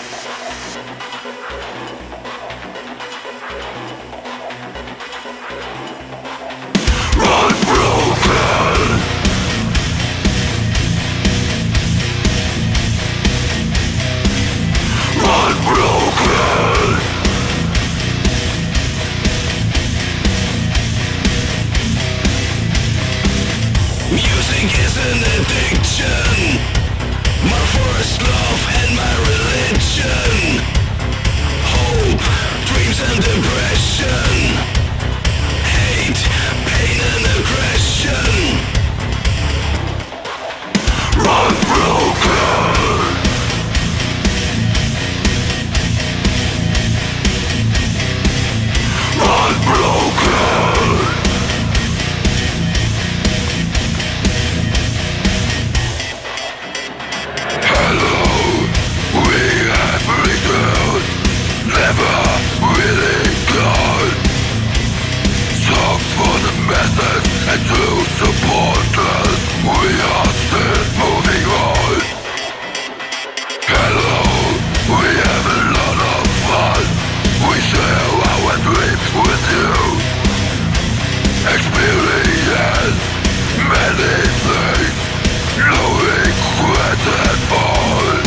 Music is an addiction, my first love and my religion. Hope, dreams and depression, hate, pain and aggression. Unbroken. Unbroken. Never really gone. Songs for the masses and to support us. We are still moving on. Hello, we have a lot of fun. We share our dreams with you. Experience many things, no regret at all.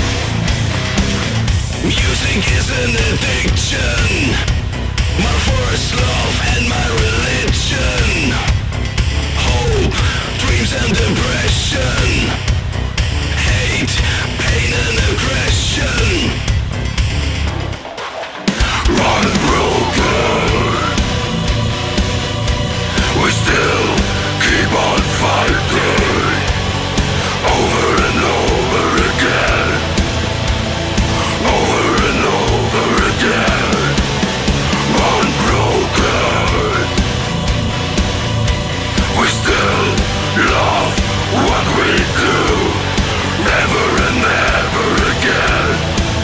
Music is an addiction, my first love and my religion. Hope, dreams and depression, hate, pain and aggression. Unbroken. We still keep on fighting, over and over again. Over and over again. Unbroken. We still love what we do, ever and ever again.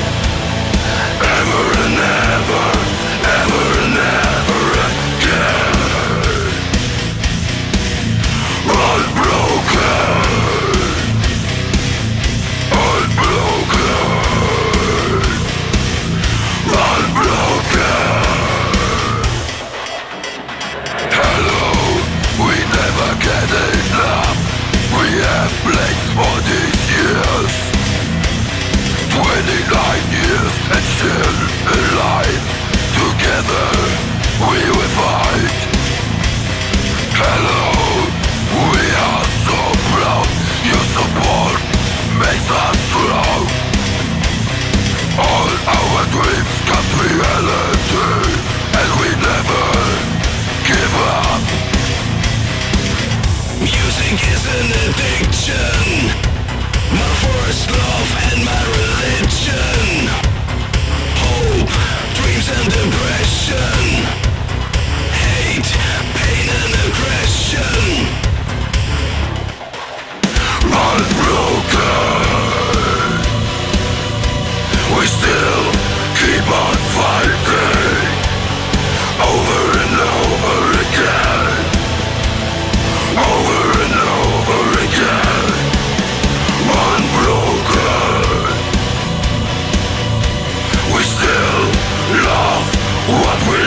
Ever and ever, ever and ever again. Unbroken. Get enough. We have played all these years, 29 years and still alive. Together we will fight. Hello, we are so proud. Your support makes us strong. All our dreams come reality, and we never give up. Music is an addiction, my first love and my religion. Hope, dreams and depression, hate, pain and aggression. Unbroken. We still keep on fighting, over and over again. Over and over again. Unbroken. We still love what we